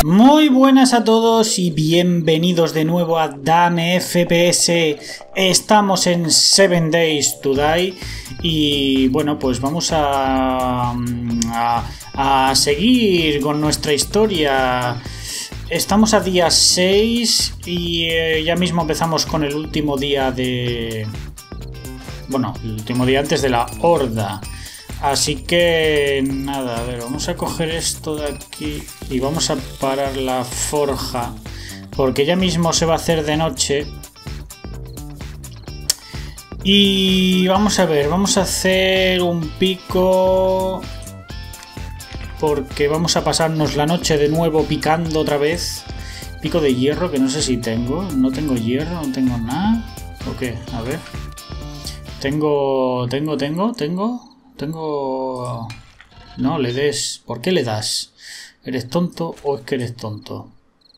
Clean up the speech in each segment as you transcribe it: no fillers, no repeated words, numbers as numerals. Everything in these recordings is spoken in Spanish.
Muy buenas a todos y bienvenidos de nuevo a Dame FPS. Estamos en 7 Days to Die y bueno, pues vamos a seguir con nuestra historia. Estamos a día 6 y ya mismo empezamos con el último día de... Bueno, el último día antes de la horda. Así que nada, a ver, vamos a coger esto de aquí y vamos a parar la forja, porque ya mismo se va a hacer de noche. Y vamos a ver, vamos a hacer un pico, porque vamos a pasarnos la noche de nuevo picando otra vez. Pico de hierro, que no sé si tengo, no tengo hierro, no tengo nada. ¿O qué? A ver. Tengo... No le des. ¿Por qué le das? ¿Eres tonto o es que eres tonto?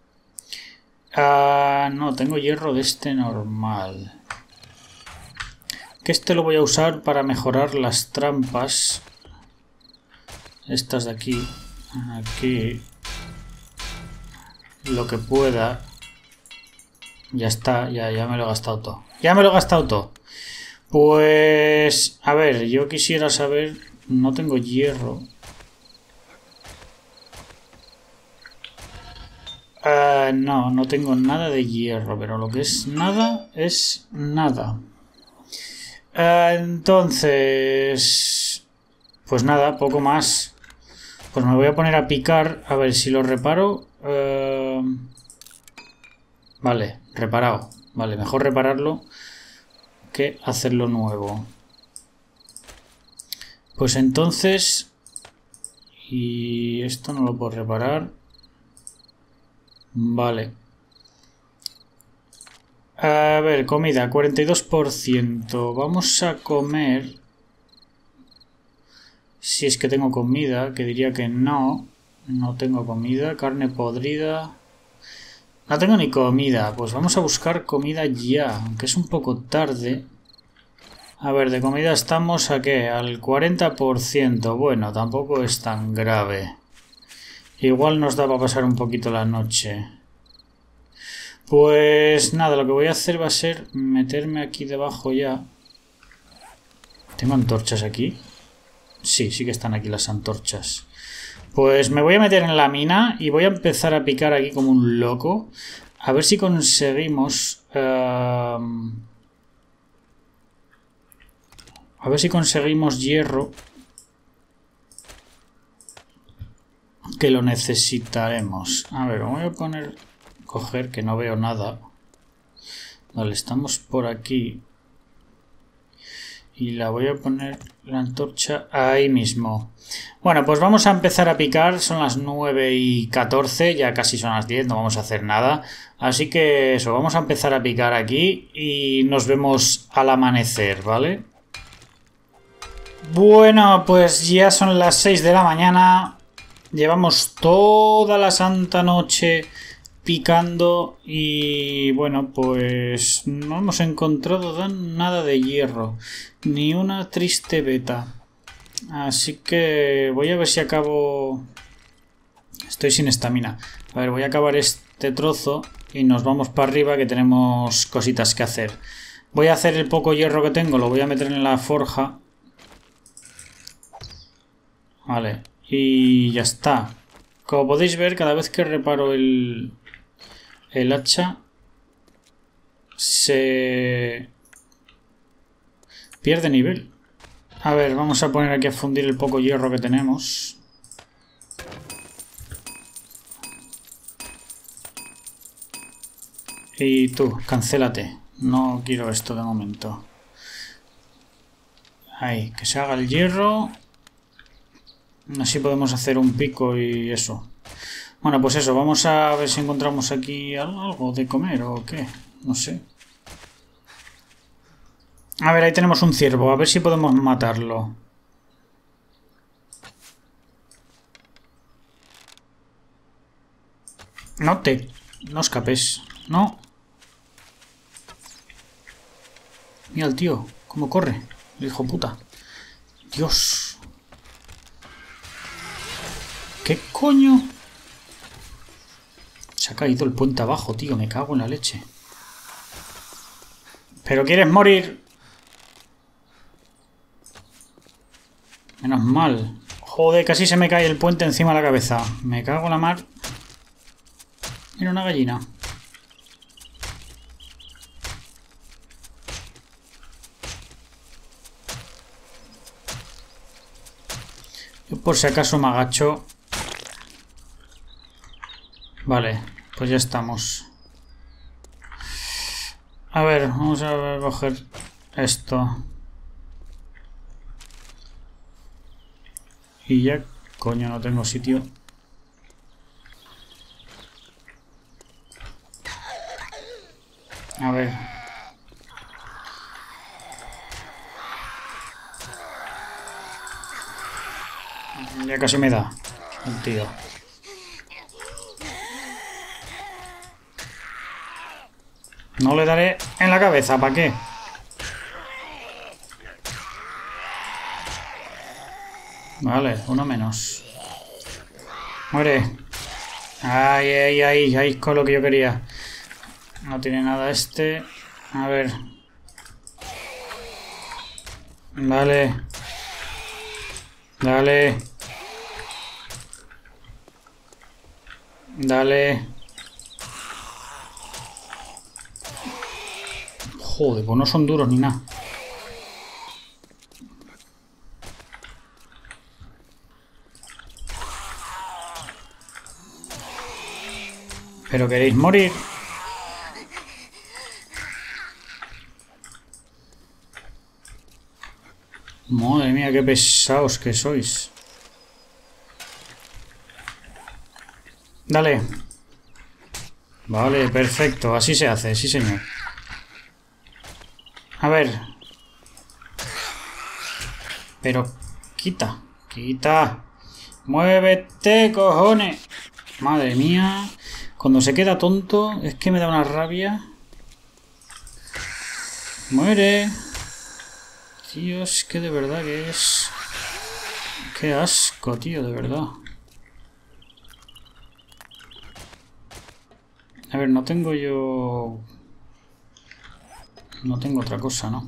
No, tengo hierro de este normal. Que este lo voy a usar para mejorar las trampas. Estas de aquí. Aquí. Lo que pueda. Ya está, ya me lo he gastado todo. Ya me lo he gastado todo. Pues, a ver, yo quisiera saber, no tengo hierro. No tengo nada de hierro, pero lo que es nada, es nada. Entonces, pues nada, poco más. Pues me voy a poner a picar, a ver si lo reparo. Vale, reparado. Vale, mejor repararlo que hacerlo nuevo. Pues entonces, y esto no lo puedo reparar. Vale. A ver, comida, 42%. Vamos a comer. Si es que tengo comida, que diría que no. No tengo comida. Carne podrida. No tengo ni comida. Pues vamos a buscar comida ya, aunque es un poco tarde. A ver, de comida estamos a ¿qué? Al 40%. Bueno, tampoco es tan grave. Igual nos da para pasar un poquito la noche. Pues nada, lo que voy a hacer va a ser meterme aquí debajo ya. ¿Tengo antorchas aquí? Sí, sí que están aquí las antorchas. Pues me voy a meter en la mina y voy a empezar a picar aquí como un loco. A ver si conseguimos... A ver si conseguimos hierro. Que lo necesitaremos. A ver, voy a poner... Coger, que no veo nada. Vale, estamos por aquí. Y la voy a poner la antorcha ahí mismo. Bueno, pues vamos a empezar a picar. Son las 9:14, ya casi son las 10, no vamos a hacer nada. Así que eso, vamos a empezar a picar aquí y nos vemos al amanecer, ¿vale? Bueno, pues ya son las 6 de la mañana. Llevamos toda la santa noche picando y bueno, pues no hemos encontrado nada de hierro, ni una triste beta. Así que voy a ver si acabo... Estoy sin estamina. A ver, voy a acabar este trozo y nos vamos para arriba, que tenemos cositas que hacer. Voy a hacer el poco hierro que tengo, lo voy a meter en la forja. Vale, y ya está. Como podéis ver, cada vez que reparo el hacha se pierde nivel. A ver, vamos a poner aquí a fundir el poco hierro que tenemos. Y tú, cancélate. No quiero esto de momento. Ahí, que se haga el hierro. Así podemos hacer un pico y eso. Bueno, pues eso, vamos a ver si encontramos aquí algo de comer o qué. No sé. A ver, ahí tenemos un ciervo. A ver si podemos matarlo. No escapes. No. Mira el tío, cómo corre. El hijo puta. Dios. ¿Qué coño? Se ha caído el puente abajo, tío. Me cago en la leche. ¿Pero quieres morir? Menos mal. Joder, casi se me cae el puente encima de la cabeza. Me cago en la mar. Mira, una gallina. Yo por si acaso me agacho. Vale, pues ya estamos. A ver, vamos a coger esto. Y ya... Coño, no tengo sitio. A ver. Ya casi me da el tío. No le daré en la cabeza, ¿para qué? Vale, uno menos. Muere. Ay, ay, ay, ay, con lo que yo quería. No tiene nada este. A ver. Vale. Dale. Dale. Joder, pues no son duros ni nada. ¿Pero queréis morir? Madre mía, qué pesados que sois. Dale. Vale, perfecto. Así se hace, sí señor. A ver. Pero quita. Quita. Muévete, cojones. Madre mía. Cuando se queda tonto, es que me da una rabia. Muere. Tío, es que de verdad que es... Qué asco, tío, de verdad. A ver, no tengo yo... No tengo otra cosa, ¿no?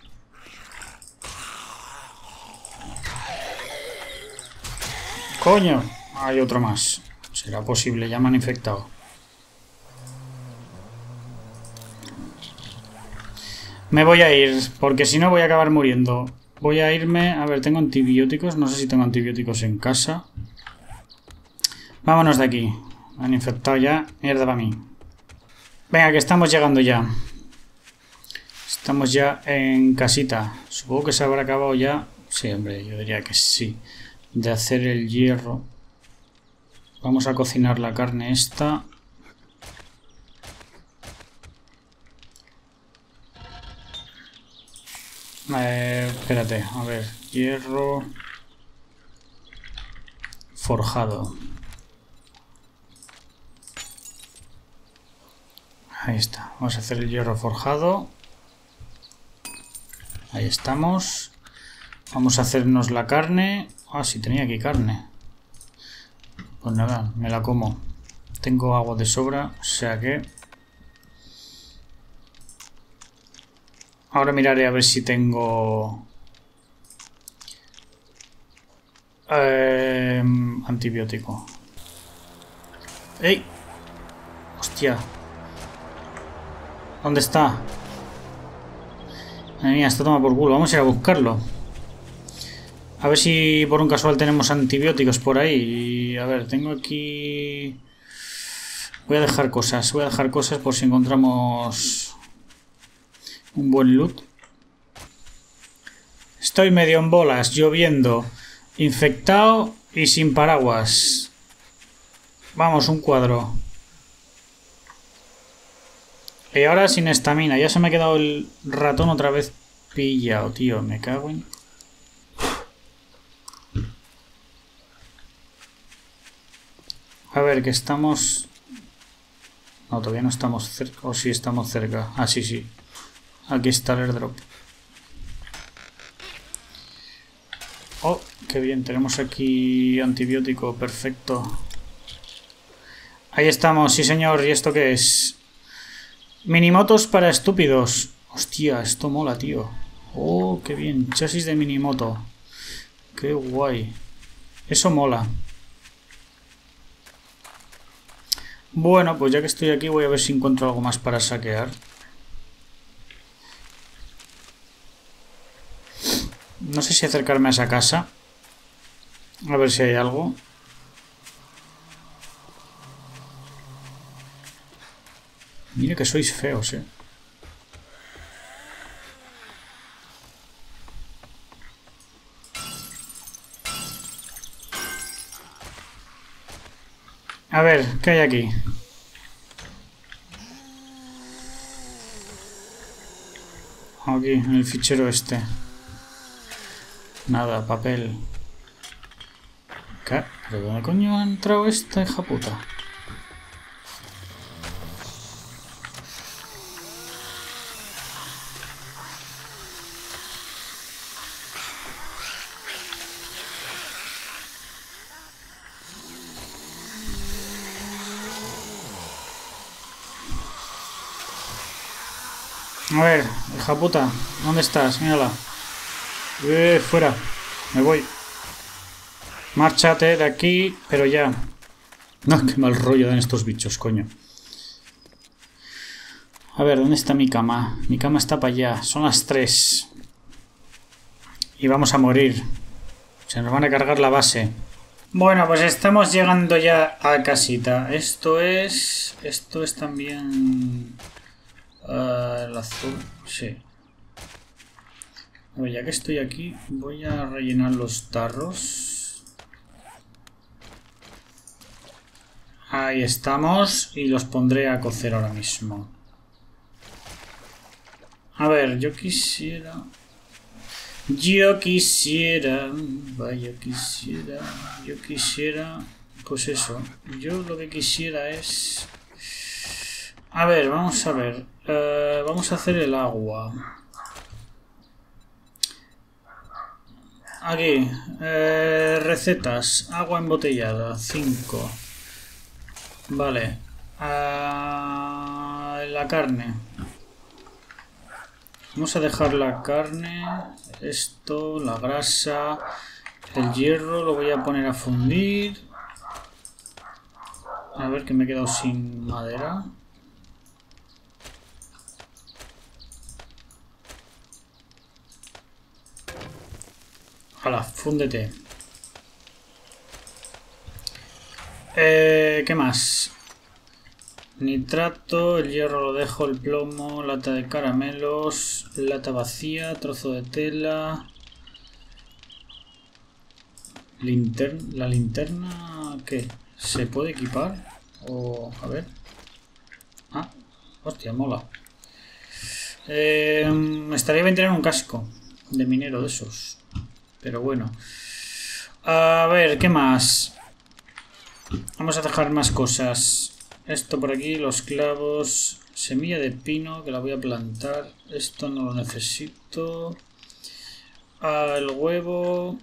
¡Coño! Hay otro más. ¿Será posible? Ya me han infectado. Me voy a ir, porque si no voy a acabar muriendo. Voy a irme... A ver, tengo antibióticos. No sé si tengo antibióticos en casa. Vámonos de aquí. Me han infectado ya. Mierda para mí. Venga, que estamos llegando ya. Estamos ya en casita. Supongo que se habrá acabado ya. Sí, hombre, yo diría que sí. De hacer el hierro. Vamos a cocinar la carne esta. Espérate, a ver. Hierro forjado. Ahí está. Vamos a hacer el hierro forjado. Ahí estamos. Vamos a hacernos la carne. Ah, sí, tenía aquí carne. Pues nada, me la como. Tengo agua de sobra, o sea que... Ahora miraré a ver si tengo... antibiótico. ¡Ey! ¡Hostia! ¿Dónde está? Madre mía, está tomado por culo. Vamos a ir a buscarlo. A ver si por un casual tenemos antibióticos por ahí. A ver, tengo aquí... Voy a dejar cosas. Voy a dejar cosas por si encontramos un buen loot. Estoy medio en bolas, lloviendo, infectado y sin paraguas. Vamos, un cuadro. Y ahora sin estamina. Ya se me ha quedado el ratón otra vez pillado, tío. Me cago en... A ver, que estamos... No, todavía no estamos cerca. O sí estamos cerca. Ah, sí, sí. Aquí está el airdrop. Oh, qué bien. Tenemos aquí antibiótico. Perfecto. Ahí estamos, sí señor. ¿Y esto qué es? Minimotos para estúpidos. Hostia, esto mola, tío. Oh, qué bien. Chasis de minimoto. Qué guay. Eso mola. Bueno, pues ya que estoy aquí voy a ver si encuentro algo más para saquear. No sé si acercarme a esa casa. A ver si hay algo. Mira que sois feos, eh. A ver, ¿qué hay aquí? Aquí, en el fichero este. Nada, papel. ¿Qué? ¿Pero dónde coño ha entrado esta hija puta? A ver, hija puta, ¿dónde estás? Mírala. Fuera. Me voy. Márchate de aquí, pero ya. No, qué mal rollo dan estos bichos, coño. A ver, ¿dónde está mi cama? Mi cama está para allá. Son las 3. Y vamos a morir. Se nos van a cargar la base. Bueno, pues estamos llegando ya a casita. Esto es también... el azul, sí. A ver, ya que estoy aquí, voy a rellenar los tarros. Ahí estamos. Y los pondré a cocer ahora mismo. A ver, yo quisiera... Pues eso. Yo lo que quisiera es... A ver, vamos a ver. Vamos a hacer el agua. Aquí. Recetas. Agua embotellada. 5. Vale. La carne. Vamos a dejar la carne. Esto, la grasa. El hierro lo voy a poner a fundir. A ver que me he quedado sin madera. Hala, fúndete. ¿Qué más? Nitrato, el hierro lo dejo, el plomo, lata de caramelos, lata vacía, trozo de tela. La linterna, ¿qué? ¿Se puede equipar? O, a ver. Ah, hostia, mola. Me estaría bien tener un casco de minero de esos. Pero bueno. A ver, ¿qué más? Vamos a dejar más cosas. Esto por aquí, los clavos. Semilla de pino, que la voy a plantar. Esto no lo necesito. El huevo.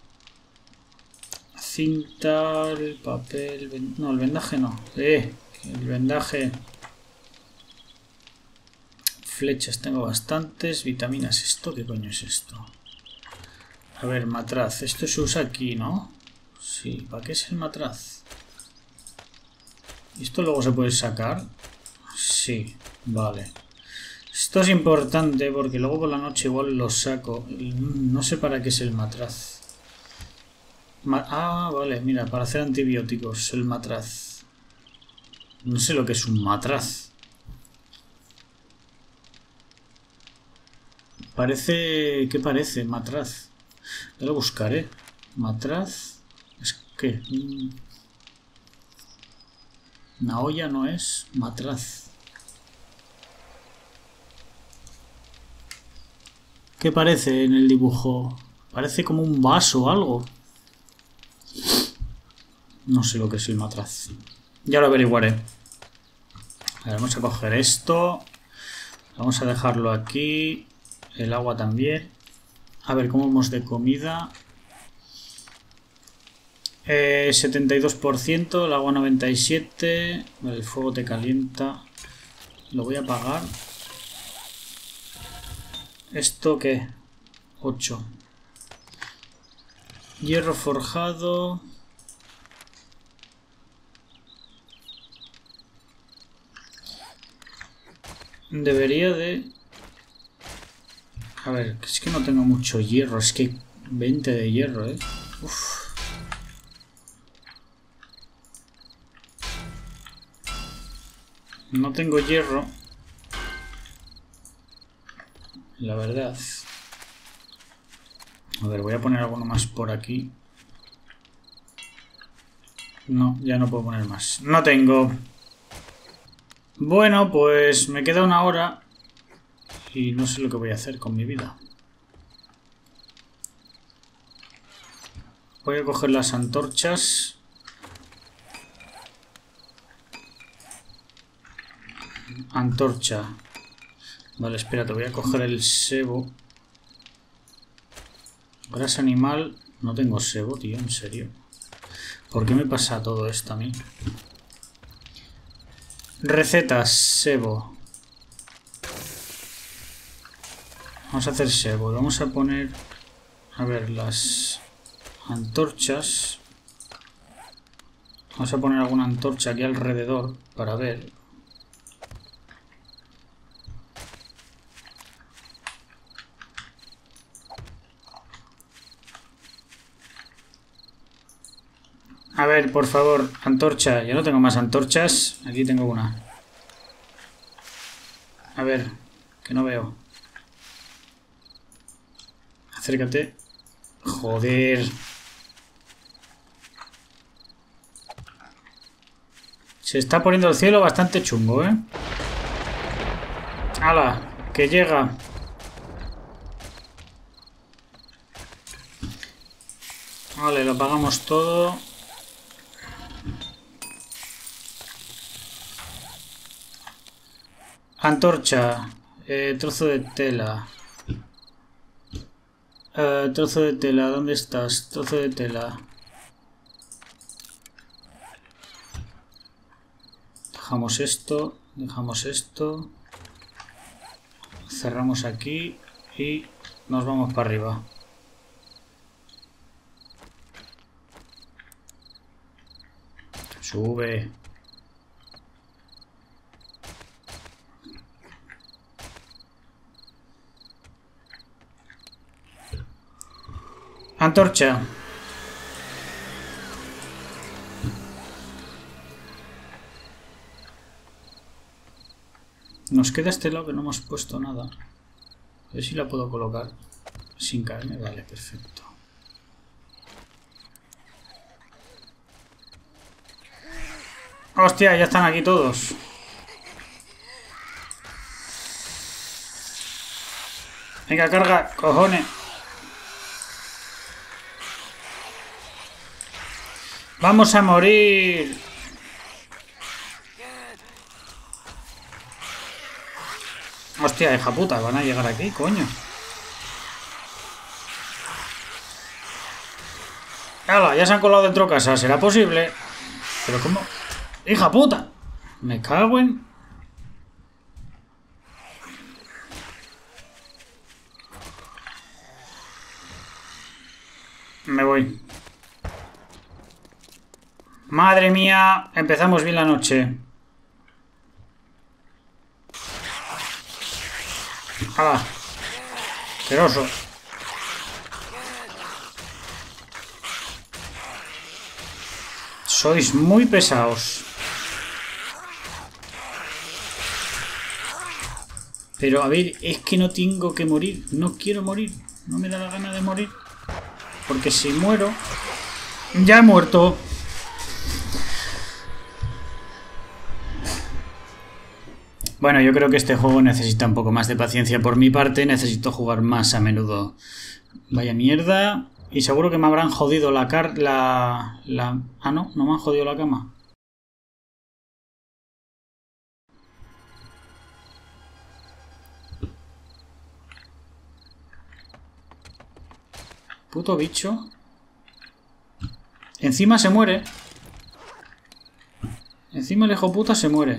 Cinta, el papel. No, el vendaje no. El vendaje. Flechas tengo bastantes. Vitaminas. ¿Esto qué coño es esto? A ver, matraz. Esto se usa aquí, ¿no? Sí. ¿Para qué es el matraz? ¿Esto luego se puede sacar? Sí. Vale. Esto es importante porque luego por la noche igual lo saco. No sé para qué es el matraz. Vale. Mira, para hacer antibióticos el matraz. No sé lo que es un matraz. Parece... ¿Qué parece? Matraz. Ya lo buscaré. Matraz. ¿Es qué? Una olla no es. Matraz. ¿Qué parece en el dibujo? Parece como un vaso o algo. No sé lo que es el matraz. Ya lo averiguaré. A ver, vamos a coger esto. Vamos a dejarlo aquí. El agua también. A ver, ¿cómo vamos de comida? 72%, el agua 97%. Vale, el fuego te calienta. Lo voy a apagar. ¿Esto qué? 8. Hierro forjado. Debería de... A ver, es que no tengo mucho hierro. Es que 20 de hierro, Uf. No tengo hierro. La verdad. A ver, voy a poner alguno más por aquí. No, ya no puedo poner más. No tengo. Bueno, pues me queda una hora. Y no sé lo que voy a hacer con mi vida. Voy a coger las antorchas. Antorcha. Vale, espérate, voy a coger el sebo. Grasa animal. No tengo sebo, tío, en serio. ¿Por qué me pasa todo esto a mí? Recetas, sebo. Vamos a hacer sebo. Vamos a poner... A ver, las antorchas. Vamos a poner alguna antorcha aquí alrededor para ver. A ver, por favor, antorcha. Yo no tengo más antorchas. Aquí tengo una. A ver, que no veo. Acércate. Joder. Se está poniendo el cielo bastante chungo, ¿eh? ¡Hala! Que llega. Vale, lo apagamos todo. Antorcha. Trozo de tela. Trozo de tela. ¿Dónde estás? Trozo de tela. Dejamos esto. Dejamos esto. Cerramos aquí. Y nos vamos para arriba. Sube. Antorcha. Nos queda este lado que no hemos puesto nada. A ver si la puedo colocar sin caerme. Vale, perfecto. ¡Hostia! Ya están aquí todos. Venga, carga, cojones. ¡Vamos a morir! Hostia, hija puta, van a llegar aquí, coño. ¡Hala! Ya se han colado dentro de casa, ¿será posible? ¿Pero cómo? ¡Hija puta! Me cago en... Me voy. Madre mía, empezamos bien la noche. ¡Hala! Asqueroso. Sois muy pesados. Pero a ver, es que no tengo que morir. No quiero morir. No me da la gana de morir. Porque si muero... Ya he muerto. Bueno, yo creo que este juego necesita un poco más de paciencia por mi parte. Necesito jugar más a menudo. Vaya mierda. Y seguro que me habrán jodido la... Ah, no, no me han jodido la cama. Puto bicho. Encima se muere. Encima el hijo puta se muere.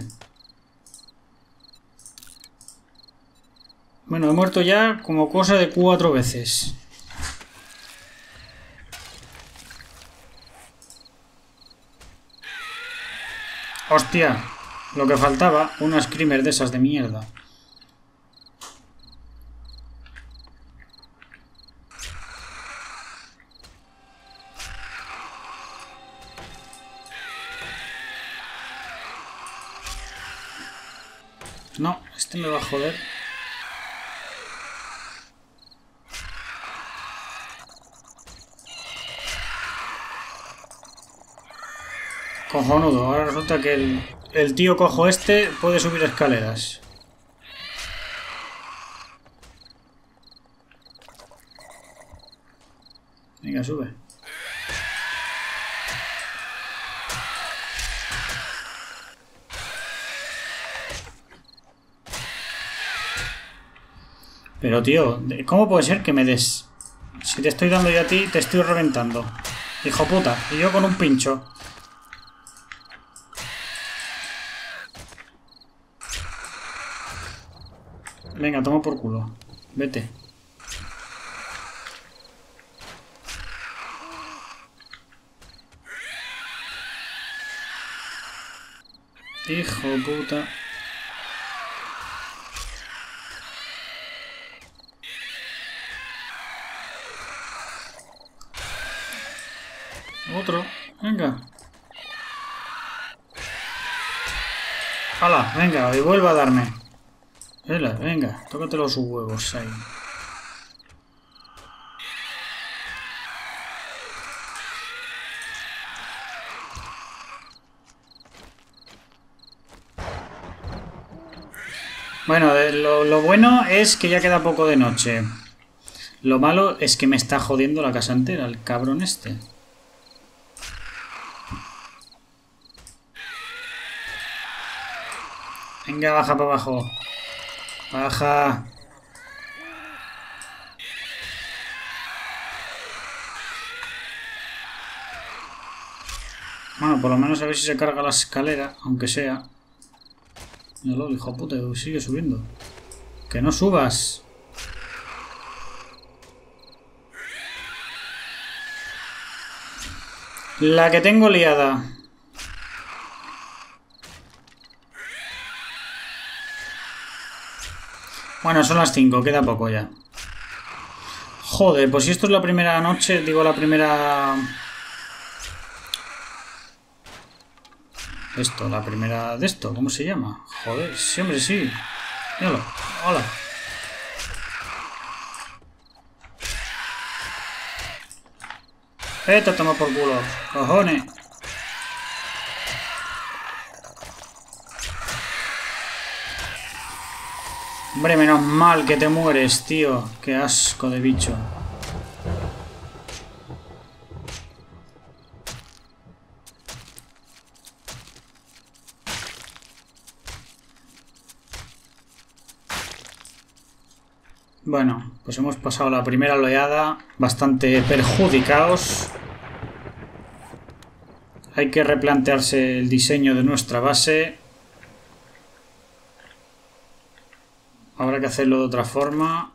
Bueno, he muerto ya como cosa de 4 veces. Hostia, lo que faltaba, una screamer de esas de mierda. No, este me va a joder. Cojonudo, ahora resulta que el tío cojo este puede subir escaleras. Venga, sube. Pero tío, ¿cómo puede ser que me des? Si te estoy dando yo a ti, te estoy reventando. Hijo puta, y yo con un pincho. Venga, toma por culo. Vete. Hijo puta. Otro. Venga. ¡Hala! Venga, y vuelva a darme. Venga, tócate los huevos ahí. Bueno, lo bueno es que ya queda poco de noche. Lo malo es que me está jodiendo la casa entera, el cabrón este. Venga, baja para abajo. Baja. Bueno, por lo menos a ver si se carga la escalera, aunque sea. Míralo, el hijo puta, sigue subiendo. ¡Que no subas! La que tengo liada. Bueno, son las 5, queda poco ya. Joder, pues si esto es la primera noche, digo la primera... Esto, la primera de esto, ¿cómo se llama? Joder, sí, hombre, sí. Míralo, hola. Vete a tomar por culo, cojones. Hombre, menos mal que te mueres, tío. Qué asco de bicho. Bueno, pues hemos pasado la primera oleada bastante perjudicados. Hay que replantearse el diseño de nuestra base. Habrá que hacerlo de otra forma.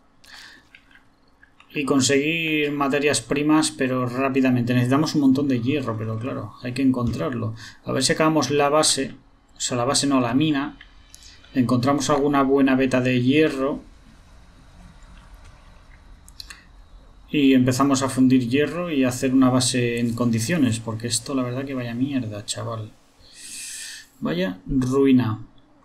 Y conseguir materias primas, pero rápidamente. Necesitamos un montón de hierro, pero claro, hay que encontrarlo. A ver si acabamos la base. O sea, la base no, la mina. Encontramos alguna buena veta de hierro. Y empezamos a fundir hierro y a hacer una base en condiciones. Porque esto la verdad que vaya mierda, chaval. Vaya ruina.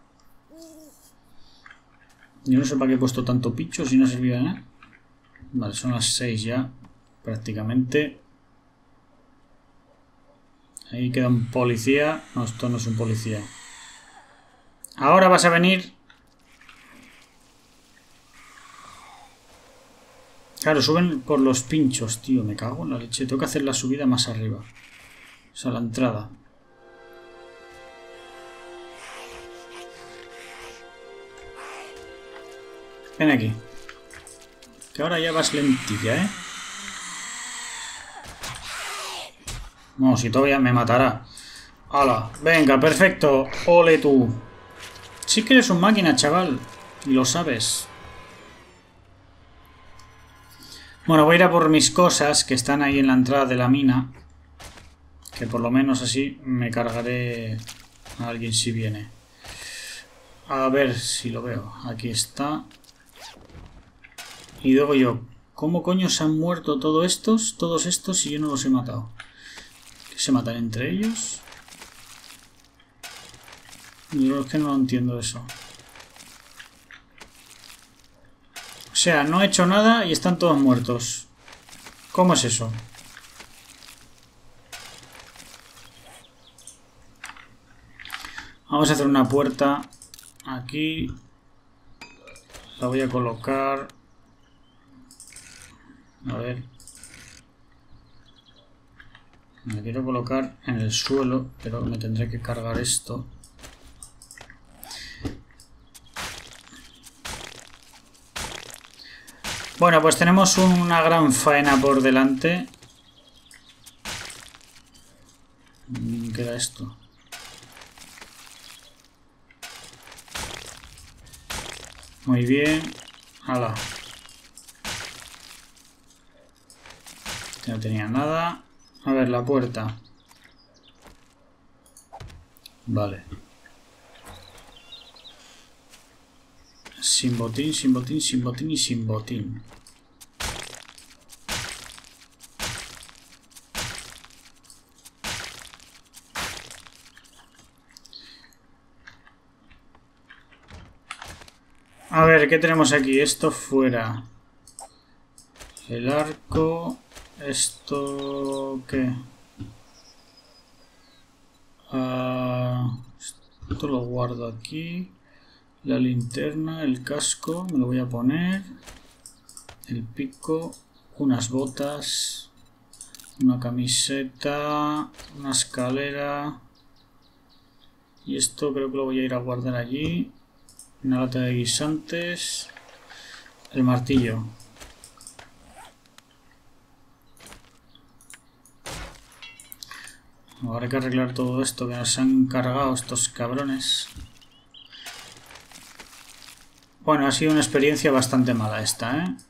Yo no sé para qué he puesto tanto picho si no servía de nada. Vale, son las 6 ya, prácticamente. Ahí queda un policía. No, esto no es un policía. Ahora vas a venir. Claro, suben por los pinchos, tío. Me cago en la leche. Tengo que hacer la subida más arriba. O sea, la entrada. Ven aquí. Que ahora ya vas lentilla, ¿eh? No, si todavía me matará. ¡Hala! Venga, perfecto. ¡Ole tú! Sí que eres un máquina, chaval. Y lo sabes. Bueno, voy a ir a por mis cosas que están ahí en la entrada de la mina. Que por lo menos así me cargaré a alguien si viene. A ver si lo veo. Aquí está. Y luego yo. ¿Cómo coño se han muerto todos estos y yo no los he matado? ¿Que se matan entre ellos? Yo es que no entiendo eso. O sea, no he hecho nada y están todos muertos. ¿Cómo es eso? Vamos a hacer una puerta aquí. La voy a colocar. A ver. Me quiero colocar en el suelo, pero me tendré que cargar esto. Bueno, pues tenemos una gran faena por delante. ¿Qué era esto? Muy bien. ¡Hala! No tenía nada. A ver, la puerta. Vale. Sin botín, sin botín, sin botín y sin botín. A ver, ¿qué tenemos aquí? Esto fuera. El arco. Esto... ¿qué? Esto lo guardo aquí. La linterna, el casco, me lo voy a poner. El pico, unas botas, una camiseta, una escalera. Y esto creo que lo voy a ir a guardar allí. Una lata de guisantes. El martillo. Ahora hay que arreglar todo esto que nos han cargado estos cabrones. Bueno, ha sido una experiencia bastante mala esta, ¿eh?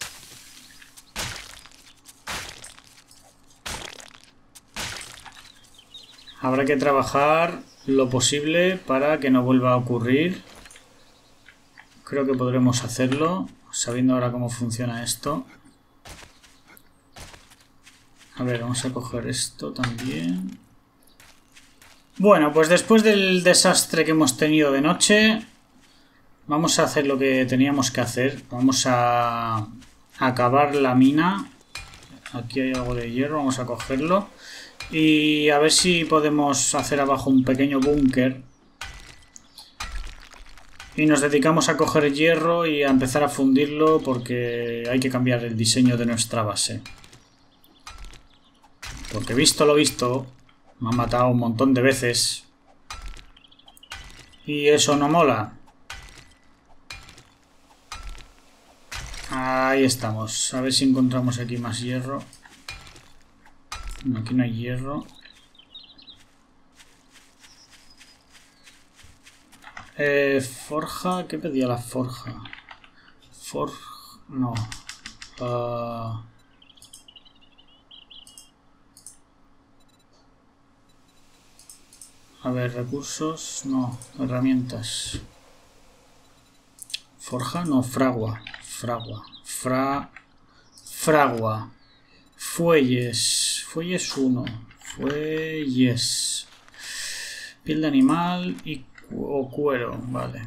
Habrá que trabajar lo posible para que no vuelva a ocurrir. Creo que podremos hacerlo, sabiendo ahora cómo funciona esto. A ver, vamos a coger esto también. Bueno, pues después del desastre que hemos tenido de noche, vamos a hacer lo que teníamos que hacer. Vamos a acabar la mina. Aquí hay algo de hierro, vamos a cogerlo. Y a ver si podemos hacer abajo un pequeño búnker. Y nos dedicamos a coger hierro y a empezar a fundirlo porque hay que cambiar el diseño de nuestra base. Porque visto lo visto, me han matado un montón de veces. Y eso no mola. Ahí estamos. A ver si encontramos aquí más hierro. No, aquí no hay hierro. Forja. ¿Qué pedía la forja? Forja. No. A ver, recursos. No. Herramientas. Forja. No. Fragua. Fragua. Fragua. Fuelles. Fuelles 1. Fuelles. Piel de animal o cuero. Vale.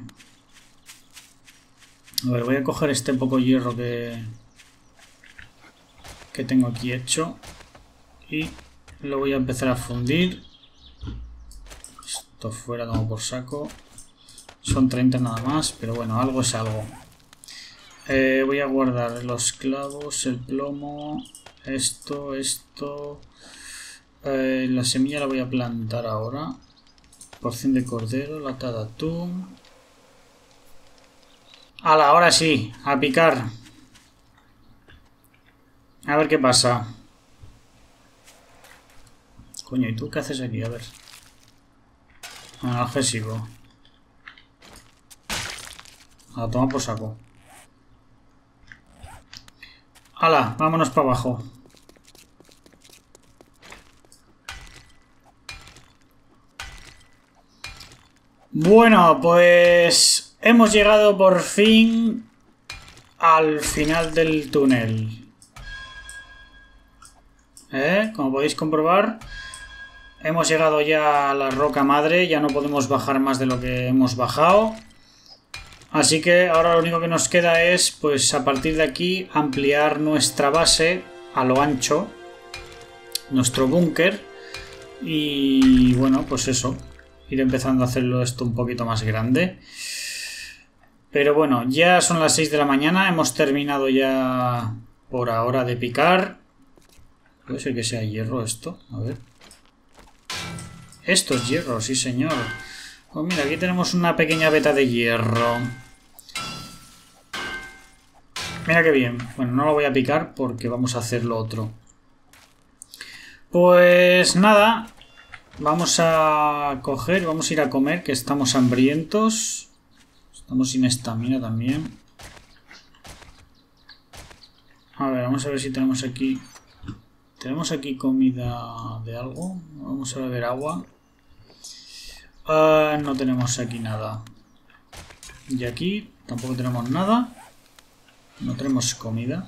A ver, voy a coger este poco hierro que tengo aquí hecho. Y lo voy a empezar a fundir. Esto fuera como por saco. Son 30 nada más, pero bueno, algo es algo. Voy a guardar los clavos, el plomo, esto. La semilla la voy a plantar ahora. Porción de cordero, lata de atún. ¡Hala! Ahora sí, a picar. A ver qué pasa. Coño, ¿y tú qué haces aquí? A ver. Analgésico. A tomar por saco. ¡Hala! Vámonos para abajo. Bueno, pues hemos llegado por fin al final del túnel. Como podéis comprobar, hemos llegado ya a la roca madre. Ya no podemos bajar más de lo que hemos bajado. Así que ahora lo único que nos queda es, pues a partir de aquí, ampliar nuestra base a lo ancho. Nuestro búnker. Y bueno, pues eso. Ir empezando a hacerlo esto un poquito más grande. Pero bueno, ya son las 6 de la mañana. Hemos terminado ya por ahora de picar. Puede ser que sea hierro esto. A ver. Esto es hierro, sí señor. Pues mira, aquí tenemos una pequeña veta de hierro. Mira qué bien. Bueno, no lo voy a picar porque vamos a hacer lo otro. Pues nada. Vamos a coger, vamos a ir a comer, que estamos hambrientos. Estamos sin estamina también. A ver, vamos a ver si tenemos aquí... ¿Tenemos aquí comida de algo? Vamos a beber agua. No tenemos aquí nada. Y aquí tampoco tenemos nada. No tenemos comida.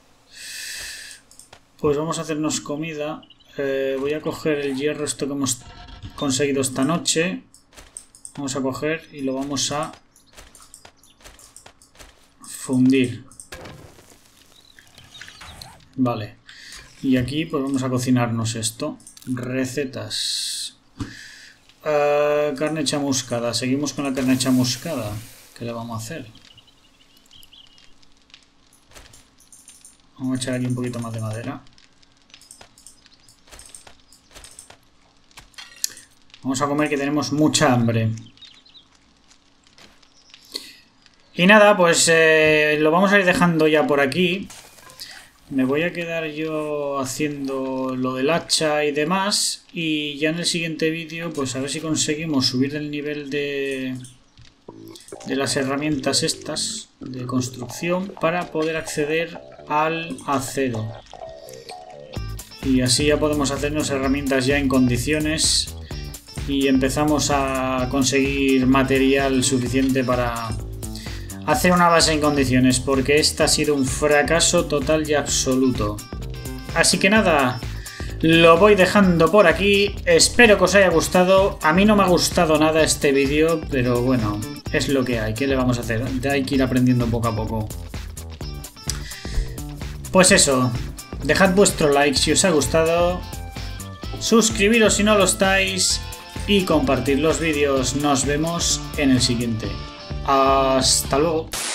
Pues vamos a hacernos comida. Voy a coger el hierro, esto que hemos conseguido esta noche. Vamos a coger y lo vamos a fundir. Vale. Y aquí pues vamos a cocinarnos esto. Recetas. Carne chamuscada. Seguimos con la carne chamuscada. ¿Qué le vamos a hacer? Vamos a echar aquí un poquito más de madera. Vamos a comer que tenemos mucha hambre. Y nada, pues lo vamos a ir dejando ya por aquí. Me voy a quedar yo haciendo lo del hacha y demás. Y ya en el siguiente vídeo, pues a ver si conseguimos subir el nivel de las herramientas estas de construcción para poder acceder al acero. Y así ya podemos hacernos herramientas ya en condiciones. Y empezamos a conseguir material suficiente para hacer una base en condiciones, porque esta ha sido un fracaso total y absoluto. Así que nada, lo voy dejando por aquí. Espero que os haya gustado. A mí no me ha gustado nada este vídeo, pero bueno, es lo que hay. ¿Qué le vamos a hacer? Hay que ir aprendiendo poco a poco. Pues eso, dejad vuestro like si os ha gustado. Suscribiros si no lo estáis. Y compartir los vídeos. Nos vemos en el siguiente. Hasta luego.